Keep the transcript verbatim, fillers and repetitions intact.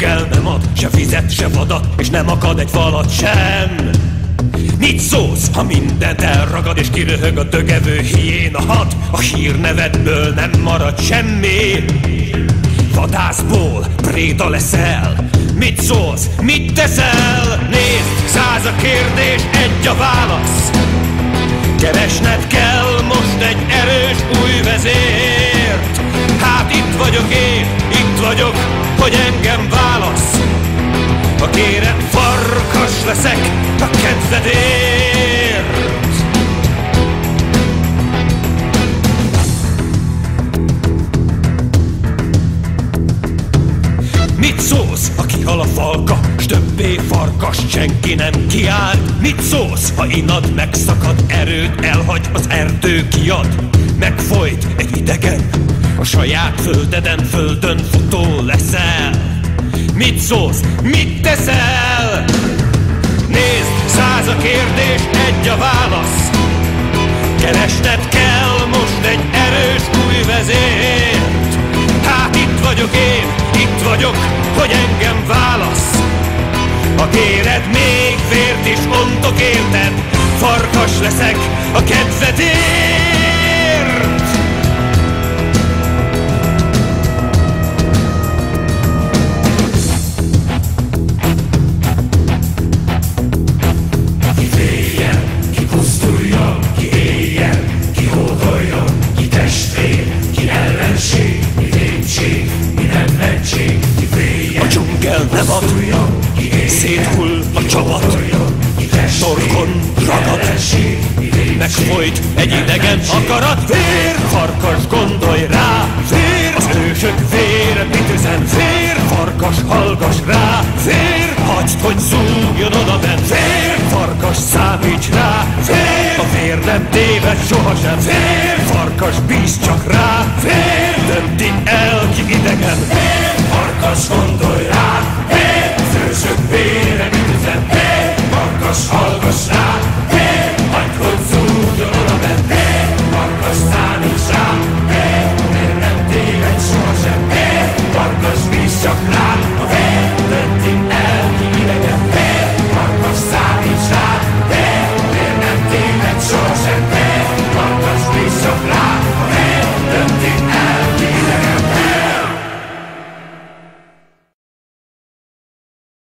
dzsungel nem ad se vizet, se vadat, és nem akad egy falat sem. Mit szólsz, ha mindent elragad, és kiröhög a dögevő hiéna had? A hírnevedből nem marad semmi. Vadászból préda leszel. Mit szólsz, mit teszel? Nézd, száz a kérdés, egy a válasz. Keresned kell most egy erős új vezért. Hát itt vagyok én, itt vagyok, hogy engem válasz. Ha kérem, farkas leszek a kedvedért. Mit szólsz, ha kihal a falka, s többé farkas senki nem kiált? Mit szólsz, ha inad megszakad, erőd elhagy, az erdő kiad? Megfojt egy idegen, a saját földeden földön futó leszel. Mit szólsz, mit teszel? Nézd, száz a kérdés, egy a válasz. Keresned kell most egy erős új vezért. Hát itt vagyok én, itt vagyok, hogy engem válasz. Ha kéred, még vért is ontok érted, farkas leszek a kedvedért. Ki féljen, ki pusztuljon, ki éljen, ki hódoljon, ki testvér, ki ellenség, mi vétség, mi nem mentség. Ki féljen, a dzsungel nem ad, széthull a csapat, torkon ragad, megfolyt egy idegen akarat. Vér, farkas, gondolj rá, vér, az ősök vére mit üzen, vér, farkas, hallgass rá, vér, hagyd, hogy zúgjon oda bent, vér, farkas, számíts rá, vér, a vér nem téved sohasem, vér, farkas, bízz csak rá, vér, dönti el ki idegen, vér, farkas, gondolj rá, vér, az ősök vére mit üzen, vér, farkas, hallgass rá.